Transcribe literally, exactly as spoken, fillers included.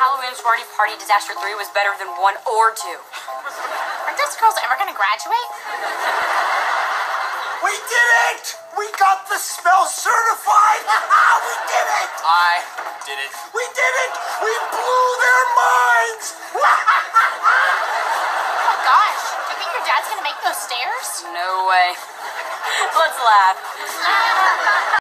Halloween Sorority Party Disaster three was better than one or two. Aren't those girls ever gonna graduate? We did it! We got the smell certified! We did it! I did it. We did it! We blew their minds! Oh gosh, do you think your dad's gonna make those stairs? No way. Let's laugh.